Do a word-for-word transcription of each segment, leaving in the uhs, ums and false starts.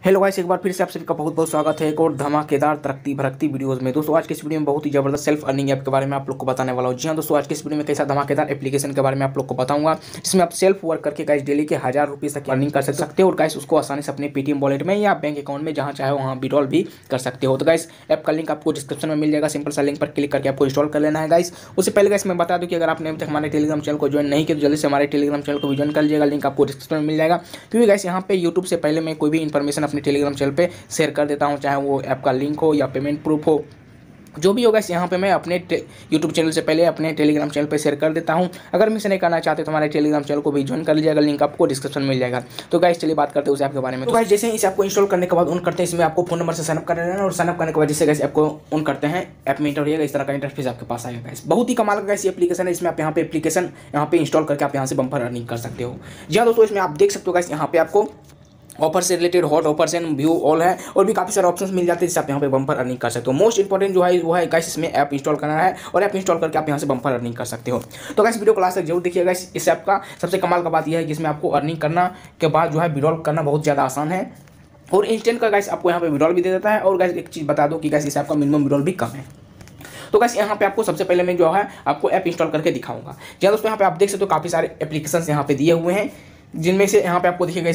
Hello guys, एक बार फिर से आप सभी का बहुत बहुत स्वागत है एक और धमाकेदार तरक्की भरकती वीडियोस में। दोस्तों आज के इस वीडियो में बहुत ही जबरदस्त सेल्फ अर्निंग ऐप के बारे में आप लोग को बताने वाला हूं। जी हां दोस्तों, आज के इस वीडियो में कैसा धमाकेदार एप्लीकेशन के बारे में आप लोग को बताऊंगा, जिसमें आप सेल्फ वर्क करके गाइस डेली के हज़ार रुपीज़ तक अर्निंग कर सकते हो और गाइस उसको आसानी से अपने पेटीएम वॉलेट में या बैंक अकाउंट में जहाँ चाहे वहाँ विड्रॉल भी कर सकते हो। तो गाइस ऐप का लिंक आपको डिस्क्रिप्शन में मिल जाएगा, सिंपल सा लिंक पर क्लिक करके आपको इंस्टॉल कर लेना है। गाइस उससे पहले गाइस मैं बता दूं कि अगर आपने अभी तक हमारे टेलीग्राम चैनल को ज्वाइन नहीं किया तो जल्दी से हमारे टेलीग्राम चैनल को भी ज्वाइन कर लीजिएगा, लिंक आपको डिस्क्रिप्शन में मिल जाएगा। क्योंकि गाइस यहाँ पे यूट्यूब से पहले मैं कोई भी इन्फॉर्मेशन अपने टेलीग्राम चैनल पे शेयर कर देता हूँ, चाहे वो ऐप का लिंक हो या पेमेंट प्रूफ हो, जो भी होगा यहाँ पे मैं अपने यूट्यूब चैनल से पहले अपने टेलीग्राम चैनल पे शेयर कर देता हूँ। अगर मिस नहीं करना चाहते तो हमारे टेलीग्राम चैनल को भी ज्वाइन कर लीजिएगा, लिंक आपको डिस्क्रिप्शन में मिल जाएगा। तो गाइस चलिए बात करते हैं उस ऐप के बारे में। तो गाइस जैसे इस ऐप को इंस्टॉल करने के बाद ऑन करते हैं, इसमें आपको फोन नंबर से साइनअप कर लेना है और साइनअप करने के बाद जैसे गाइस ऐप को ऑन करते हैं ऐप में इंटर होगा, इस तरह का इंटरफेस आपके पास आएगा। गाइस बहुत ही कमाल का गाइस ये एप्लीकेशन है, इसमें आप यहाँ पे एप्लीकेशन यहाँ पे इंस्टॉल करके आप यहाँ से बम्पर अर्निंग कर सकते हो। जी हाँ दोस्तों, इसमें आप देख सकते हो गाइस यहाँ पे आपको ऑफर से related hot offers and view all है और भी काफ़ी सारे ऑप्शंस मिल जाते हैं जिससे आप यहाँ पे बम्पर अर्निंग कर सकते हो। मोस्ट इंपॉर्टेंट जो है वो है गाइस इसमें ऐप इंस्टॉल करना है और ऐप इंस्टॉल करके आप यहाँ से बम्पर अर्निंग कर सकते हो। तो गाइस वीडियो को लास्ट तक जरूर देखिएगा। इस ऐप का सबसे कमाल का बात यह है कि इसमें आपको अर्निंग करना के बाद जो है विड्रॉल करना बहुत ज़्यादा आसान है और इंस्टेंट का गाइस आपको यहाँ पे विड्रॉल भी दे देता है। और गाइस एक चीज़ बता दो कि गाइस इस ऐप का मिनिमम विड्रॉल भी कम है। तो गाइस यहाँ पे आपको सबसे पहले मैं जो है आपको ऐप इंस्टॉल करके दिखाऊंगा। जी दोस्तों, यहाँ पे आप देख सकते हो काफ़ी सारे एप्लीकेशन यहाँ पे दिए हुए हैं, जिनमें से यहाँ पे आपको देखिएगा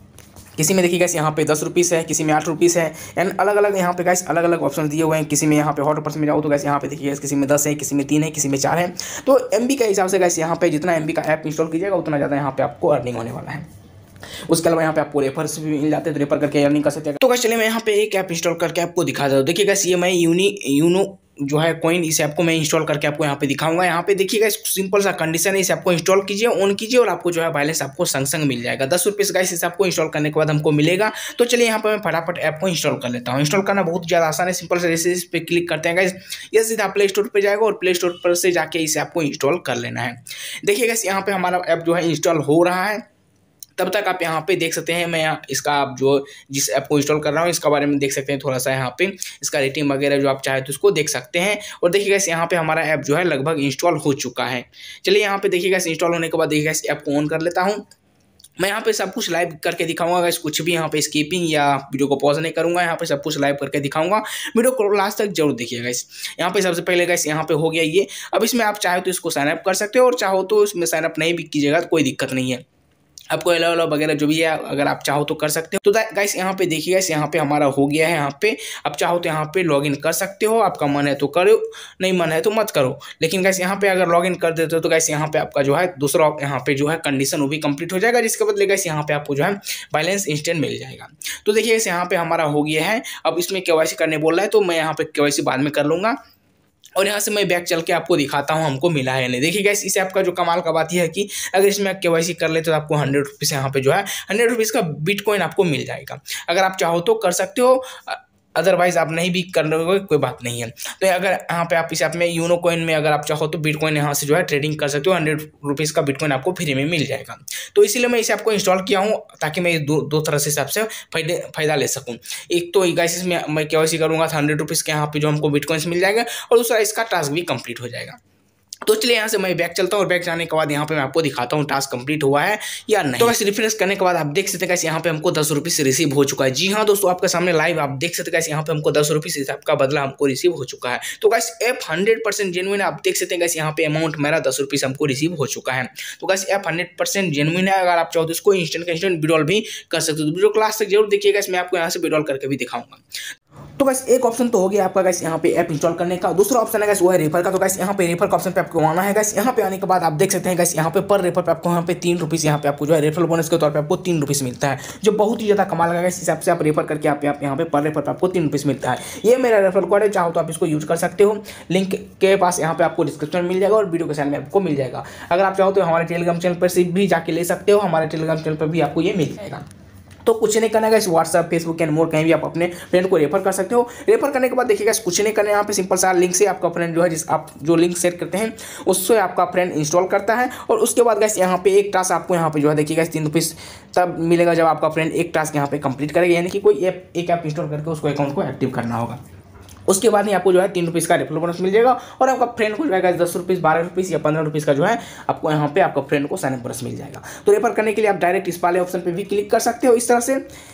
किसी में देखिए गाइस यहाँ पे दस रुपीज़ है, किसी में आठ रुपीज़ है, एंड अलग अलग यहाँ पे गाइस अलग अलग ऑप्शन दिए हुए हैं। किसी में यहाँ पे हॉट ऑफर्स में जाओ तो गाइस यहाँ पे देखिए किसी में दस है, किसी में तीन है, किसी में चार है। तो एमबी के हिसाब से गाइस यहाँ पे जितना एमबी का ऐप इंस्टॉल कीजिएगा उतना ज़्यादा यहाँ पे आपको अर्निंग होने वाला है। उसके अलावा यहाँ पे आपको रेफर्स भी मिल जाते हैं, तो रेफर करके अर्निंग कर सकते हैं। तो गाइस चलिए मैं यहाँ पे एक ऐप इंस्टॉल करके आपको दिखा देता हूँ। देखिए गाइस ये मैं यूनी यूनो जो है कॉइन, इस ऐप को मैं इंस्टॉल करके आपको यहाँ पे दिखाऊंगा। यहाँ पे देखिएगा सिंपल सा कंडीशन है, इस ऐप को इंस्टॉल कीजिए, ऑन कीजिए और आपको जो है बैलेंस आपको संग संग मिल जाएगा। दस रुपये गाइस इस ऐप को इंस्टॉल करने के बाद हमको मिलेगा। तो चलिए यहाँ पे मैं फटाफट ऐप को इंस्टॉल कर लेता हूँ। इंस्टॉल करना बहुत ज़्यादा आसान है, सिंपल से जैसे इस पर क्लिक करते हैं गाइस ये सीधा प्ले स्टोर पर जाएगा और प्ले स्टोर पर से जाके इस ऐप को इंस्टॉल कर लेना है। देखिए गाइस यहाँ पे हमारा ऐप जो है इंस्टॉल हो रहा है, तब तक आप यहाँ पे देख सकते हैं मैं इसका आप जो जिस ऐप को इंस्टॉल कर रहा हूँ इसका बारे में देख सकते हैं, थोड़ा सा यहाँ पे इसका रेटिंग वगैरह जो आप चाहे तो उसको देख सकते हैं। और देखिएगा यहाँ पे हमारा ऐप जो है लगभग इंस्टॉल हो चुका है। चलिए यहाँ पे देखिएगा इंस्टॉल होने के बाद देखिएगा इस ऐप को ऑन कर लेता हूँ। मैं यहाँ पे सब कुछ लाइव करके दिखाऊंगा गाइस, कुछ भी यहाँ पे स्किपिंग या वीडियो को पॉज नहीं करूंगा, यहाँ पे सब कुछ लाइव करके दिखाऊंगा। वीडियो को लास्ट तक जरूर देखिएगा गाइस। यहाँ पे सबसे पहले गाइस यहाँ पे हो गया ये। अब इसमें आप चाहे तो इसको साइनअप कर सकते हो और चाहो तो इसमें साइनअप नहीं भी कीजिएगा तो कोई दिक्कत नहीं है, आपको अलाउ अलाउ वगैरह जो भी है अगर आप चाहो तो कर सकते हो। तो गाइस यहाँ पे देखिए गाइस यहाँ पे हमारा हो गया है। यहाँ पे आप चाहो तो यहाँ पे लॉगिन कर सकते हो, आपका मन है तो करो, नहीं मन है तो मत करो। लेकिन गाइस यहाँ पे अगर लॉगिन कर देते हो तो गाइस यहाँ पे आपका जो है दूसरा यहाँ पे जो है कंडीशन वो भी कंप्लीट हो जाएगा, जिसके बदले गाइस यहाँ पे आपको जो है बैलेंस इंस्टेंट मिल जाएगा। तो देखिए गाइस यहाँ पे हमारा हो गया है। अब इसमें केवाईसी करने बोल रहा है तो मैं यहाँ पे केवाईसी बाद में कर लूँगा और यहाँ से मैं बैक चल के आपको दिखाता हूँ हमको मिला है या नहीं। देखिए गाइस इस ऐप का जो कमाल का बात यह है कि अगर इसमें केवाईसी कर लेते तो आपको हंड्रेड रुपीज़ यहाँ पे जो है हंड्रेड रुपीज़ का बिटकॉइन आपको मिल जाएगा। अगर आप चाहो तो कर सकते हो, अदरवाइज आप नहीं भी कर रहे हो कोई बात नहीं है। तो अगर यहाँ पे आप इस ऐप में यूनो कॉइन में अगर आप चाहो तो बिटकॉइन यहाँ से जो है ट्रेडिंग कर सकते हो, हंड्रेड रुपीज़ का बिटकॉइन आपको फ्री में मिल जाएगा। तो इसीलिए मैं इस ऐप को इंस्टॉल किया हूँ ताकि मैं दो दो तरह से इस ऐप से फायदे फायदा ले सकूँ। एक तो गाइस इसमें मैं केवाईसी करूँगा तो हंड्रेड रुपीज़ के यहाँ पे जो हमको बिटकॉइंस मिल जाएगा और दूसरा इसका टास्क भी कंप्लीट हो जाएगा। तो चलिए यहाँ से मैं बैक चलता हूँ और बैक जाने के बाद यहाँ पे मैं आपको दिखाता हूँ टास्क कंप्लीट हुआ है या नहीं। तो वैसे रिफ्रेश करने के बाद आप देख सकते हैं कैसे यहाँ पे हमको दस रुपये से रिसीव हो चुका है। जी हाँ दोस्तों, आपके सामने लाइव आप देख सकते हैं कैसे यहाँ पे हमको दस रुपये से आपका बदला हमको रिसीव हो चुका है। तो guys app hundred percent genuine है, आप देख सकते हैं कैसे यहाँ पे अमाउंट मेरा दस रुपये से हमको रिसीव हो चुका है। तो guys app hundred percent genuine है, अगर आप चाहो तो इसको इंस्टेंट का इंस्टेंट विड्रॉल भी कर सकते हो। तो वीडियो क्लास तक जरूर देखिएगा, मैं आपको यहाँ से विड्रॉल करके भी दिखाऊंगा। तो गाइस एक ऑप्शन तो हो गया आपका गाइस यहाँ पे ऐप इंस्टॉल करने का। दूसरा ऑप्शन है गाइस वो है रेफर का। तो गाइस यहाँ पे रेफर का ऑप्शन पे आपको आना है। गाइस यहाँ पे आने के बाद आप देख सकते हैं गाइस यहाँ पे पर रेफर पे आपको यहाँ पे तीन रुपीज़ यहाँ पे आपको जो है रेफरल बोनस के तौर पे आपको तीन रुपीज़ मिलता है, जो बहुत ही ज़्यादा कमाल लगा। इस हिसाब से आप रेफर करके आप यहाँ पे पर रेफर पे आपको तीन रुपीज़ मिलता है। ये मेरा रेफरल कोड है, चाहो तो आप इसको यूज कर सकते हो। लिंक के पास यहाँ पे आपको डिस्क्रिप्शन मिल जाएगा और वीडियो के साइड में आपको मिल जाएगा। अगर आप चाहो तो हमारे टेलीग्राम चैनल पर से भी जाके ले सकते हो, हमारे टेलीग्राम चैनल पर भी आपको ये मिल जाएगा। तो कुछ नहीं करना है guys, WhatsApp Facebook and more कहीं भी आप अपने फ्रेंड को रेफर कर सकते हो। रेफर करने के बाद देखिएगा कुछ नहीं करना है, यहाँ पे सिंपल सा लिंक से आपका फ्रेंड जो है जिस आप जो लिंक शेयर करते हैं उससे आपका फ्रेंड इंस्टॉल करता है और उसके बाद गाइस यहाँ पे एक टास्क आपको यहाँ पे जो है देखिएगा तीन रुपीज़ तब मिलेगा जब आपका फ्रेंड एक टास्क यहाँ पे कंप्लीट करेगा, यानी कि कोई ऐप एक ऐप इंस्टॉल करके उसको अकाउंट को एक्टिव करना होगा। उसके बाद ही आपको जो है तीन रुपीज़ का रेफरल बोनस मिल जाएगा और आपका फ्रेंड को जो है दस रुपीज़ बारह रुपीज़ या पंद्रह रुपीज़ का जो है आपको यहाँ पे आपका फ्रेंड को साइन अप बोनस मिल जाएगा। तो रेफर करने के लिए आप डायरेक्ट इस वाले ऑप्शन पे भी क्लिक कर सकते हो। इस तरह से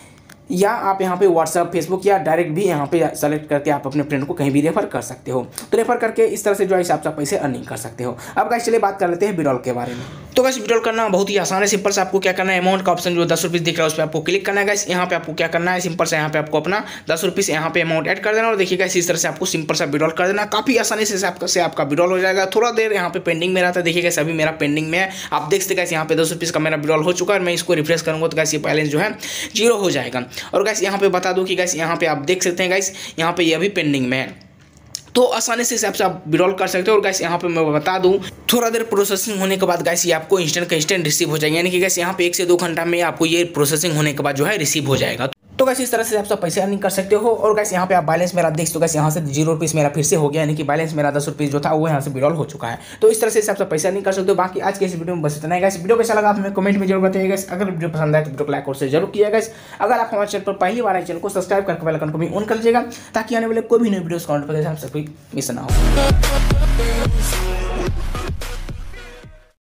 या आप यहाँ पे व्हाट्सअप, फेसबुक या डायरेक्ट भी यहाँ पे सेलेक्ट करके आप अपने फ्रेंड को कहीं भी रेफर कर सकते हो। तो रेफर करके इस तरह से जो है आप पैसे अर्निंग कर सकते हो। अब गाइस चलिए बात कर लेते हैं विड्रॉल के बारे में। तो गाइस विड्रॉल करना बहुत ही आसान है, सिंपल से आपको क्या करना है, अमाउंट का ऑप्शन जो दस रुपीस दिख रहा है उस पर आपको क्लिक करना है। गाइस यहाँ पे आपको क्या करना है, सिंपल से यहाँ पे आपको अपना दस रुपीस यहाँ पे अमाउंट ऐड कर देना और देखिए गाइस इस तरह से आपको सिंपल सा विड्रॉल कर देना। काफी आसानी से आपका से आपका विड्रॉल हो जाएगा। थोड़ा देर यहाँ पे पेंडिंग में रहता है, देखिए गाइस अभी मेरा पेंडिंग में है। आप देख सकते गाइस यहाँ पे दस रुपीस का मेरा विड्रॉल हो चुका है। मैं इसको रिफ्रेश करूंगा तो गाइस ये बैलेंस जो है जीरो हो जाएगा। और गाइस यहाँ पे बता दूं कि गाइस यहाँ पे आप देख सकते हैं गाइस यहाँ पे ये अभी पेंडिंग में है, तो आसानी से आपसे आप विड्रॉल कर सकते हो। और गाइस यहाँ पे मैं बता दूं थोड़ा देर प्रोसेसिंग होने के बाद गाइस ये आपको इंस्टेंट का इंस्टेंट रिसीव हो जाएगा, यानी कि गाइस यहाँ पे एक से दो घंटा में आपको ये प्रोसेसिंग होने के बाद जो है रिसीव हो जाएगा। तो गाइस इस तरह से आप सब पैसे अर्निंग कर सकते हो। और गाइस यहाँ पे आप बैलेंस मेरा देख सकते हो, गाइस यहाँ से जीरो रुपीस मेरा फिर से हो गया, यानी कि बैलेंस मेरा दस रुपीस जो था वो यहाँ से विड्रॉल हो चुका है। तो इस तरह से आप सब पैसे अर्निंग कर सकते हो। बाकी आज के इस वीडियो में बस इतना है गाइस। वीडियो कैसा लगा आप हमें कमेंट में जरूर बताइएगा। अगर वीडियो पसंद आए तो वीडियो को लाइक और शेयर जरूर किया गाइस। अगर आप हमारे चैनल पर पहली बार आए चैनल को सब्सक्राइब करके बेल आइकन को भी ऑन कर लीजिएगा ताकि आने वाले कोई भी नई वीडियोस का नोटिफिकेशन आप सभी मिस ना हो।